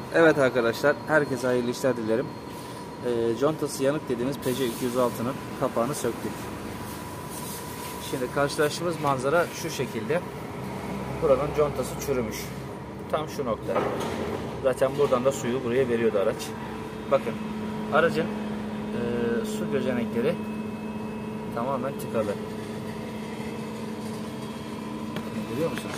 Evet arkadaşlar, herkese hayırlı işler dilerim. Contası yanık dediğimiz Peugeot 206'nın kapağını söktük. Şimdi karşılaştığımız manzara şu şekilde. Buranın contası çürümüş. Tam şu nokta. Zaten buradan da suyu buraya veriyordu araç. Bakın, aracın su gözenekleri tamamen tıkalı. Görüyor musunuz?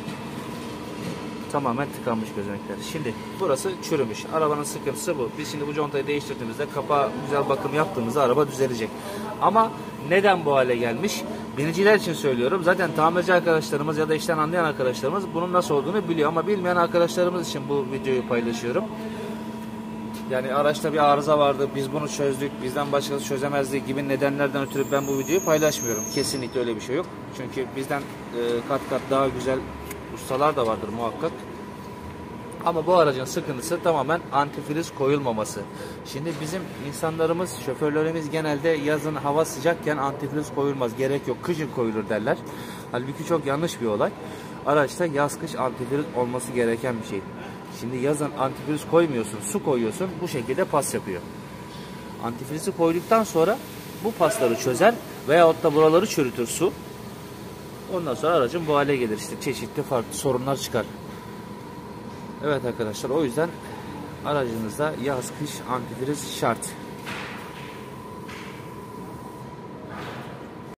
Tamamen tıkanmış gözenekler. Şimdi burası çürümüş. Arabanın sıkıntısı bu. Biz şimdi bu contayı değiştirdiğimizde, kapağı güzel bakım yaptığımızda araba düzelecek. Ama neden bu hale gelmiş? Biniciler için söylüyorum. Zaten tamirci arkadaşlarımız ya da işten anlayan arkadaşlarımız bunun nasıl olduğunu biliyor. Ama bilmeyen arkadaşlarımız için bu videoyu paylaşıyorum. Yani araçta bir arıza vardı, biz bunu çözdük, bizden başkası çözemezdi gibi nedenlerden ötürü ben bu videoyu paylaşmıyorum. Kesinlikle öyle bir şey yok. Çünkü bizden kat kat daha güzel ustalar da vardır muhakkak. Ama bu aracın sıkıntısı tamamen antifriz koyulmaması. Şimdi bizim insanlarımız, şoförlerimiz genelde yazın hava sıcakken antifriz koyulmaz, gerek yok, kışın koyulur derler. Halbuki çok yanlış bir olay. Araçta yaz kış antifriz olması gereken bir şey. Şimdi yazın antifriz koymuyorsun, su koyuyorsun, bu şekilde pas yapıyor. Antifrizi koyduktan sonra bu pasları çözer veyahut da buraları çürütür su. Ondan sonra aracın bu hale gelir, işte çeşitli farklı sorunlar çıkar. Evet arkadaşlar, o yüzden aracınızda yaz kış antifriz şart.